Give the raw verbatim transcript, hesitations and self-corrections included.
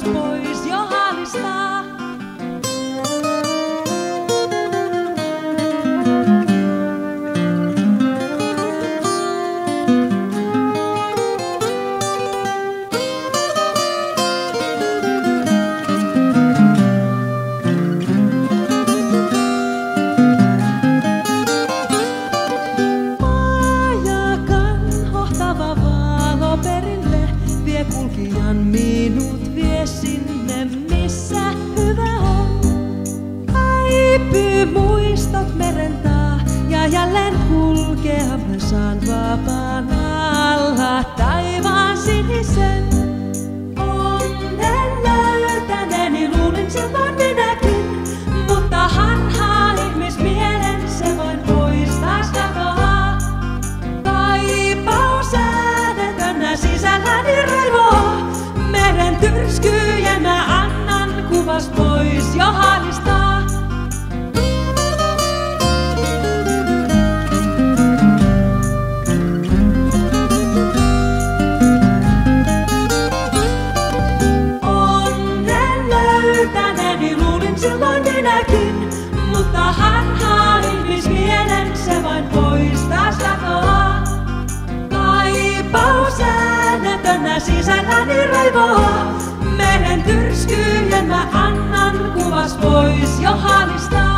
kuvas pois jo halistaa. Kulkijan minut vie sinne, missä hyvä on. Häipyy muistot meren taa ja jälleen kulkea mä saan vapaan alla taivaan sinisen. Onnen löytäneeni luulin silloin minäkin, mutta harhaa ihmismielen se vain poistaa katoaa. Taipaus äänetönä sisälläni raivoo. Meren tyrskyjen mä annan kuvas pois jo halistaa. Onnen löytäneeni luulin silloin minäkin, mutta harhaa ihmismielen se vain poistaa katoaa. Kaipaus äänetönä sisälläni raivoo. Meren tyrskyjen mä annan kuvas pois jo halistaa.